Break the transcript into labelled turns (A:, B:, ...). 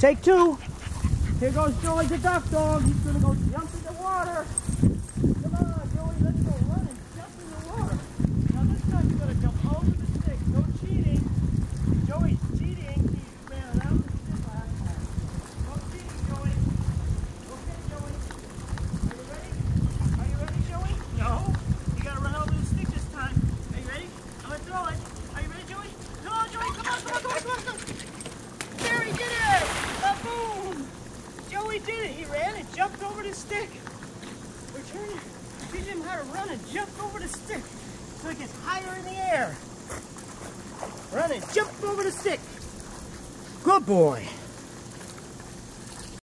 A: take two. Here goes Joey the duck dog. He's gonna go jump in the water. Come on, Joey, let's go run and jump in the water. Now this time he's gonna jump over the stick. No cheating. Joey's cheating. He ran around the stick last time. No cheating, Joey. Okay, Joey. Are you ready? Are you ready, Joey? No. You gotta run over the stick this time. Are you ready? I'm gonna throw it. Are you ready, Joey? Come on, Joey. Come on, come on, come on, come on, come on. There, he did it! Boom! Joey did it. He ran and jumped over the stick. We're trying to teach him how to run and jump over the stick so he gets higher in the air. Run and jump over the stick. Good boy.